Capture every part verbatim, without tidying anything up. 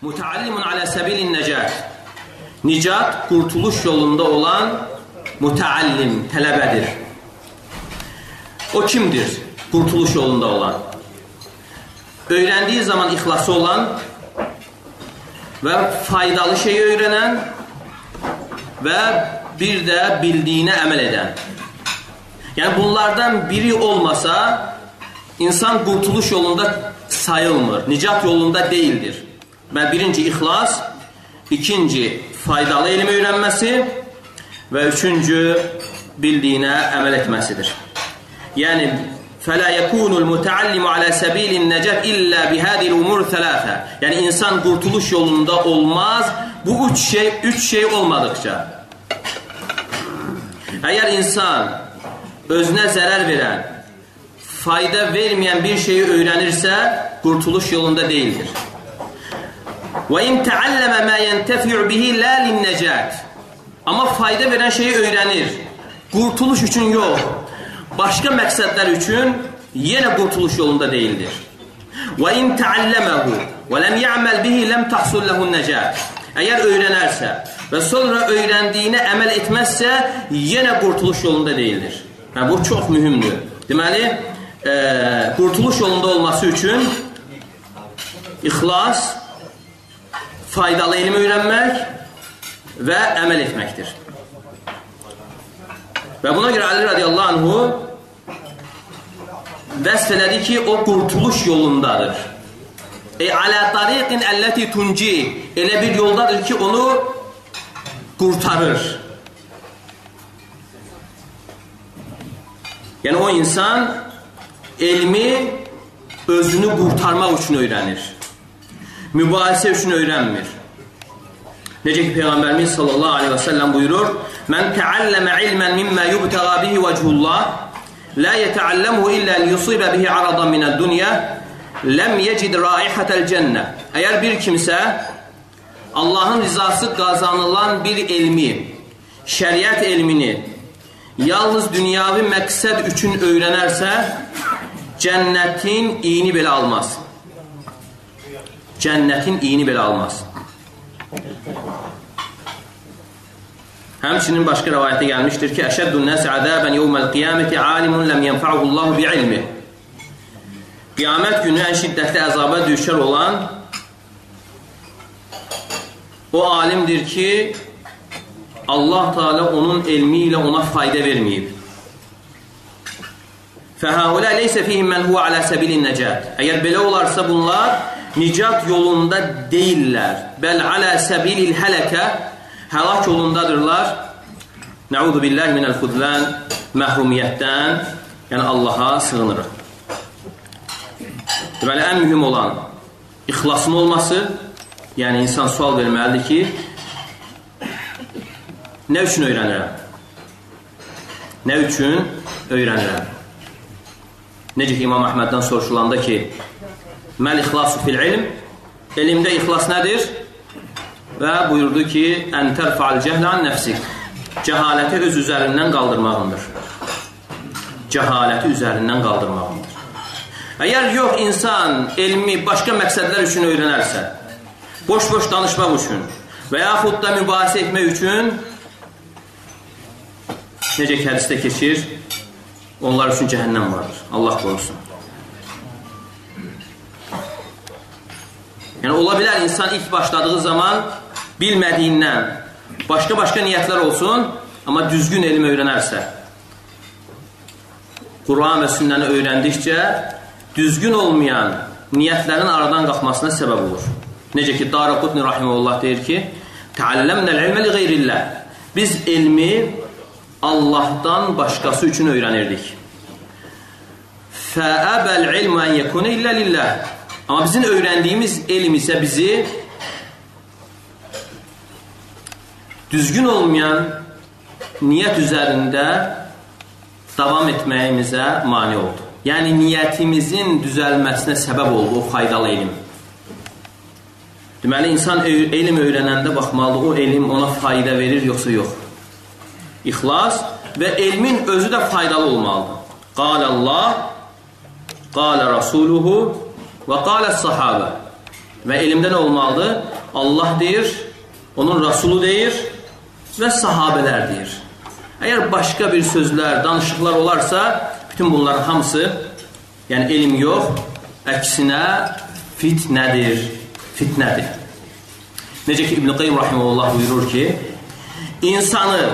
Müteallimun alə səbilin nəcət. Nicat, qurtuluş yolunda olan müteallim, tələbədir. O kimdir? Qurtuluş yolunda olan. Öyrəndiyi zaman ixlası olan və faydalı şeyi öyrənən və bir də bildiyinə əməl edən. Yəni bunlardan biri olmasa insan qurtuluş yolunda sayılmır, nicat yolunda deyildir. Və birinci ixlas, ikinci faydalı elmi öyrənməsi və üçüncü bildiyinə əməl etməsidir. Yəni فَلَا يَكُونُ الْمُتَعَلِّمُ عَلَى سَبِيلِ النَّجَةِ إِلَّا بِهَذِي الْأُمُورِ ثَلَاثَةِ. Yəni insan qurtuluş yolunda olmaz bu üç şey, üç şey olmadıkça. Əgər insan özünə zərər verən, fayda verməyən bir şeyi öyrənirsə, qurtuluş yolunda deyildir. وَاِنْ تَعَلَّمَ مَا يَنْتَفِعُ بِهِ لَا لِلنَّجَاتِ. Amma fayda verən şeyi öyrənir. Qurtuluş üçün yox, başqa məqsədlər üçün yenə qurtuluş yolunda deyildir. وَاِنْ تَعَلَّمَهُ وَلَمْ يَعْمَلْ بِهِ لَمْ تَحْصُلْ لَهُ النَّجَاتِ. Əgər öyrənərsə və sonra öyrəndiyinə əməl etməzsə, yenə qurtuluş yolunda deyildir. Yəni, bu çox mühümdür. Deməli, e, qurtuluş yolunda olması üçün ixlas, faydalı elmi öyrənmək və əməl etməkdir. Və buna görə Ali radiyallahu anhu vəsf elədi ki, o qurtuluş yolundadır. E, alə tariqin əlləti tunci, elə bir yoldadır ki, onu qurtarır. Yəni, o insan elmi özünü qurtarmaq üçün öyrənir. Mübahisə üçün öyrənmir. Necə ki, Peyğəmbərimiz sallallahu aleyhi və səlləm buyurur, Mən təalləmə ilmən mimmə yubtəğa bihi vəcihullah, lə yətəalləmuhu illə liyusibə bihi aradan minəd dünya, ləm yecid raihətəl cənnə. Əgər bir kimsə Allahın rizası qazanılan bir elmi, şəriət elmini yalnız dünyavi məqsəd üçün öyrənərsə, cənnətin iyini belə almaz. Cənnətin iyini belə almaz. Həmçinin başqa rəvayətdə gəlmişdir ki, Əşəddün nəs əzəbən yevməl qiyaməti alimun ləm yənfa'uhullahu bi ilmi. Qiyamət günü ən şiddətli əzaba düşər olan o alimdir ki, Allah Teala onun elmi ilə ona fayda verməyib. Fəhəulə leysə fihim mən huvə alə səbilin nəcət. Əgər belə olarsa bunlar nicat yolunda deyirlər. Bəl alə səbilil hələkə, həlak yolundadırlar. Nəudu billahi minəl xudlən, məhrumiyyətdən, yəni Allaha sığınırıq. Deməli, ən mühüm olan ixlasın olması, yəni insan sual verməlidir ki, nə üçün öyrənirəm? Nə üçün öyrənirəm? Necə ki, İmam Əhməddən soruşulanda ki, Məl ixlasu fil ilm, elmdə ixlas nədir? Və buyurdu ki, ən tərfəal cəhlə an nəfsik, cəhaləti öz üzərindən qaldırmağındır. Cəhaləti üzərindən qaldırmağındır. Əgər yox, insan elmi başqa məqsədlər üçün öyrənərsə, boş-boş danışmaq üçün və yaxud da mübahisə etmək üçün, necə ki, hədisdə keçir, onlar üçün cəhənnəm vardır. Allah qorusun. Yəni, ola bilər insan ilk başladığı zaman bilmədiyindən başqa-başqa niyyətlər olsun, amma düzgün elm öyrənərsə, Quran və sünnəni öyrəndikcə düzgün olmayan niyyətlərin aradan qalxmasına səbəb olur. Necə ki, Daraqutni rahimehullah deyir ki, Təalləmnəl ilmə li qeyrillah. Biz elmi Allahdan başqası üçün öyrənirdik. Fəəbəl ilmə ən yəkunə illə lillah. Amma bizim öyrəndiyimiz elm isə bizi düzgün olmayan niyyət üzərində davam etməyimizə mane oldu. Yəni, niyyətimizin düzəlməsinə səbəb oldu o faydalı elm. Deməli, insan elm öyrənəndə baxmalıdır, o elm ona fayda verir, yoxsa yox. İxlas və elmin özü də faydalı olmalıdır. Qalə Allah, qalə Rasuluhu və qalə sahabə. Və elmdə nə olmalıdır? Allah deyir, onun Rasulu deyir və sahabələr deyir. Əgər başqa bir sözlər, danışıqlar olarsa, bütün bunların hamısı, yəni elm yox, əksinə fitnədir, fitnədir. Necə ki, İbn-i Qayyim Rahimullah buyurur ki, insanı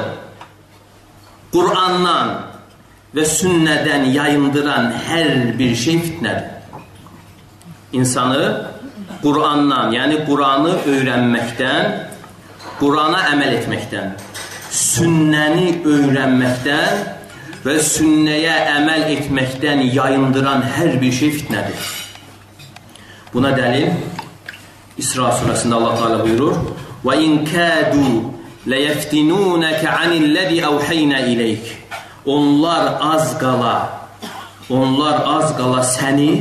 Qur'andan və sünnədən yayındıran hər bir şey fitnədir. İnsanı Qur'andan, yəni Qur'anı öyrənməkdən, Qur'ana əməl etməkdən, sünnəni öyrənməkdən və sünnəyə əməl etməkdən yayındıran hər bir şey fitnədir. Buna dəlil İsra surəsində Allah Teala buyurur: "Və in kadu leyeftinunaka anillezî awhayna ileyk." Onlar az qala, onlar az qala səni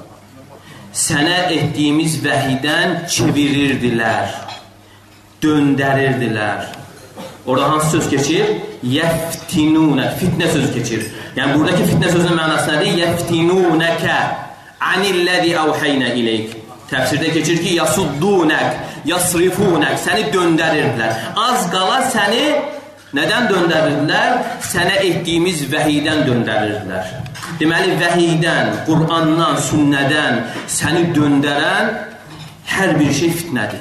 sənə etdiyimiz vəhiydən çevirirdilər, döndərirdilər. Orada hansı söz keçir? Yeftinunə, fitnə sözü keçir. Yəni buradakı fitnə sözünün mənası nədir? Yeftinunəkə anillezî awhayna ileyk. Təfsirdə keçir ki, yasuddunək, yasrifunək, səni döndərirdilər. Az qala səni nədən döndərirdilər? Sənə etdiyimiz vəhiydən döndərirdilər. Deməli, vəhiydən, Qur'andan, sünnədən səni döndərən hər bir şey fitnədir.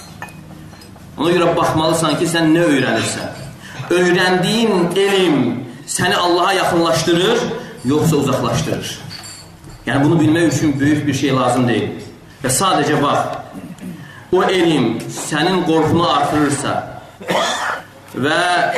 Ona görə baxmalısan ki, sən nə öyrənirsən? Öyrəndiyin elm səni Allaha yaxınlaşdırır, yoxsa uzaqlaşdırır? Yəni, bunu bilmək üçün böyük bir şey lazım deyil. Və sadəcə bax, o elm sənin qorxunu artırırsa və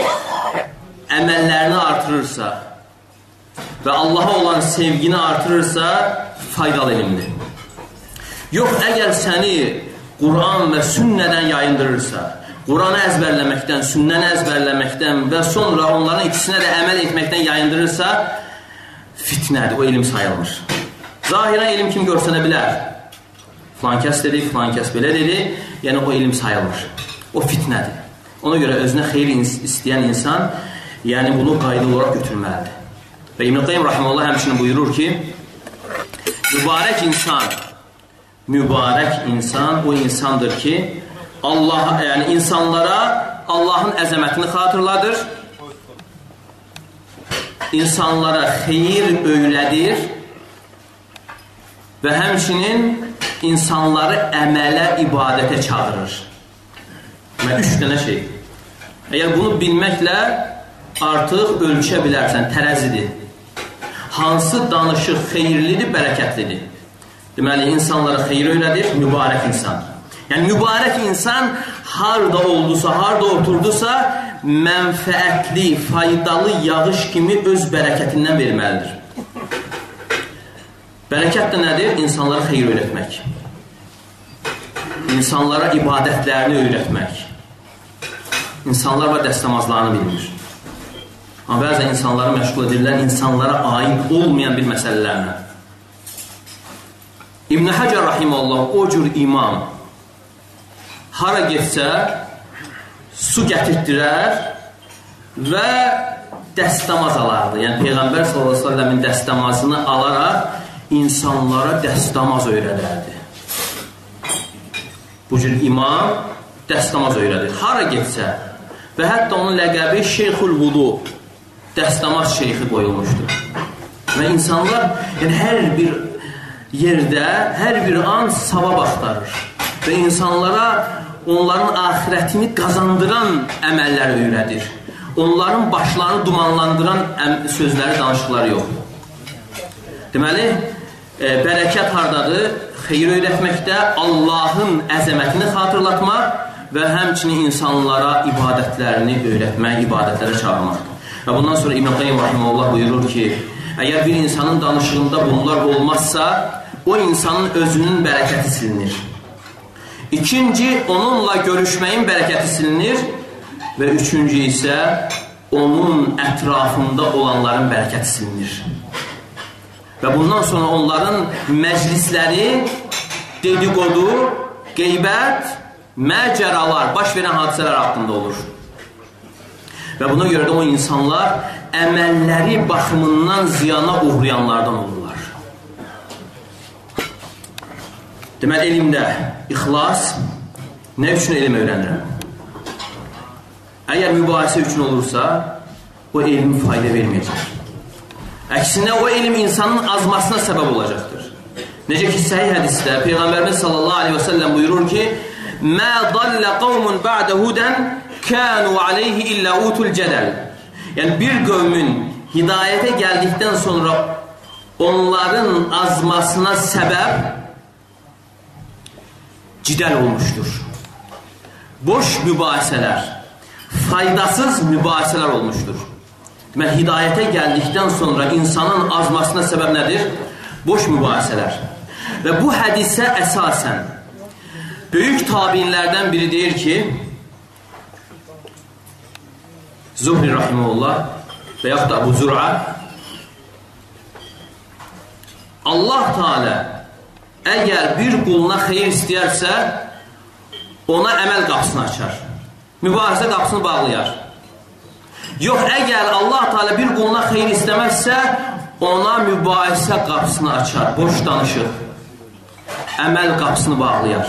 əməllərini artırırsa və Allaha olan sevgini artırırsa, faydalı elmdir. Yox, əgər səni Qur'an və sünnədən yayındırırsa, Qur'anı əzbərləməkdən, sünnəni əzbərləməkdən və sonra onların ikisinə də əməl etməkdən yayındırırsa, fitnədir, o elm sayılmır. Zahirən elm kim görsənə bilər? Filan kəs dedi, filan kəs belə dedi, yəni o elm sayılmır. O fitnədir. Ona görə özünə xeyir istəyən insan, yəni bunu qayda olaraq götürməlidir. Və İbn-i Qayyim Rahimullah həmçinin buyurur ki, mübarək insan, mübarək insan o insandır ki, Allah, yəni insanlara Allahın əzəmətini xatırladır, insanlara xeyir öyrədir və həmçinin insanları əmələ, ibadətə çağırır. Və üç dənə şey. Əgər bunu bilməklə artıq ölçə bilərsən, tərəzidir. Hansı danışıq xeyirlidir, bərəkətlidir. Deməli, insanlara xeyir öyrədir, mübarək insan. Yəni, mübarək insan harada oldusa, harada oturdusa, mənfəətli, faydalı yağış kimi öz bərəkətindən verməlidir. Bərəkət də nədir? İnsanlara xeyir öyrətmək. İnsanlara ibadətlərini öyrətmək. İnsanlar və dəstəmazlarını bilmir. Amma bəzən insanları məşğul edirlər, insanlara aid olmayan bir məsələlərlə. İbn Həcər Rahimullah o cür imam hara getsə su gətirtdirər və dəstəmaz alardı. Yəni Peyğəmbər sallallahu əleyhi və səlləmin dəstəmazını alaraq insanlara dəstəmaz öyrədərdi. Bu cür imam dəstəmaz öyrədir. Hara getsə və hətta onun ləqəbi Şeyxul Vudu, dəstəmaz şeyxi qoyulmuşdur. Və insanlar yəni, hər bir yerdə, hər bir an savab axtarır və insanlara onların axirətini qazandıran əməlləri öyrədir. Onların başlarını dumanlandıran sözləri, danışıqları yox. Deməli, e, bərəkət hardadır? Xeyir öyrətməkdə, Allahın əzəmətini xatırlatmaq və həmçinin insanlara ibadətlərini öyrətmək, ibadətlərə çağırmaqdır. Və bundan sonra İbn Qayyim Rahimullah buyurur ki, əgər bir insanın danışığında bunlar olmazsa, o insanın özünün bərəkəti silinir. İkinci, onunla görüşməyin bərəkəti silinir və üçüncü isə onun ətrafında olanların bərəkəti silinir. Və bundan sonra onların məclisləri, dedikodu, qeybət, məcəralar, baş verən hadisələr haqqında olur. Və buna görə də o insanlar əməlləri baxımından ziyana uğrayanlardan olurlar. Deməli, elmdə ixlas, nə üçün elm öyrənirəm? Əgər mübahisə üçün olursa, o elm fayda verməyəcək. Əksinə, o elm insanın azmasına səbəb olacaqdır. Necə ki, səhih hədisdə Peyğəmbərimiz sallallahu aleyhi və səlləm buyurur ki, mə dallə qavmun bə'də hudən kənu aleyhi illə utul cədəl. Yəni, bir qövmün hidayətə gəldikdən sonra onların azmasına səbəb cidəl olmuşdur. Boş mübahisələr, faydasız mübahisələr olmuşdur. Deməli, hidayətə gəldikdən sonra insanın azmasına səbəb nədir? Boş mübahisələr. Və bu hədisə əsasən böyük tabinlərdən biri deyir ki, Zuhri rahimehullah və yaxud da Abu Zur'a, Allah Teala əgər bir quluna xeyir istəyərsə, ona əməl qapısını açar. Mübahisə qapısını bağlayar. Yox, əgər Allah Teala bir quluna xeyir istəməzsə, ona mübahisə qapısını açar. Boş danışıq. Əməl qapısını bağlayar.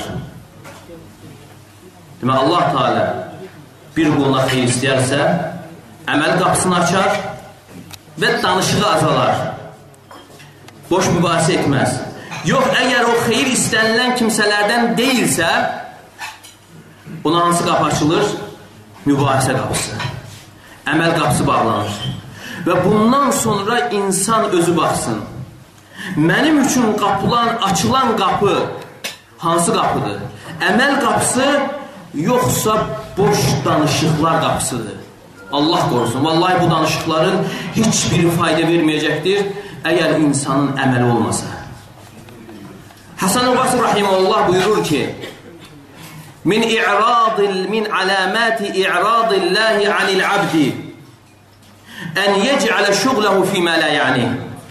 Demək, Allah Teala bir quluna xeyir istəyərsə, əməl qapısını açar və danışığı azalar. Boş mübahisə etməz. Yox, əgər o xeyir istənilən kimsələrdən deyilsə, ona hansı qapı açılır? Mübahisə qapısı. Əməl qapısı bağlanır. Və bundan sonra insan özü baxsın. Mənim üçün qapılan, açılan qapı hansı qapıdır? Əməl qapısı, yoxsa boş danışıqlar qapısıdır? Allah qorusun. Vallahi bu danışıqların heç biri fayda verməyəcəkdir, əgər insanın əməli olmasa. Hasan-ı Basri rahimehullah buyurur ki, min i'radil min alamati i'radillahi anil abdi en yec'ale şughlehu fima la ya'ni.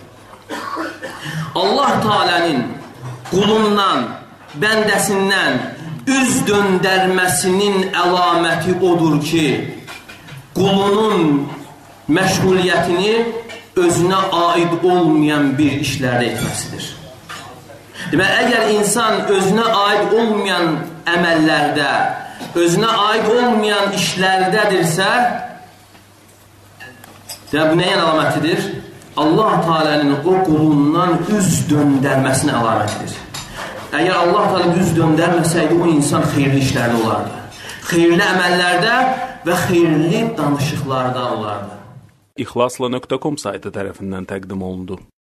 Allah Teala'nın qulundan, bəndəsindən üz döndərməsinin əlaməti odur ki, qulunun məşğuliyyətini özünə aid olmayan bir işlərdə etməsidir. Demək, əgər insan özünə aid olmayan əməllərdə, özünə aid olmayan işlərdədirsə, demək, bu nəyin əlamətidir? Allah Teala'nın o qulundan üz döndərməsinin əlamətidir. Əgər Allah Teala üz döndərməsəydi, o insan xeyirli işlərdə olardı. Xeyirli əməllərdə və xeyirli danışıqlarda olardı. İxlasla nöqtə com saytı tərəfindən təqdim olundu.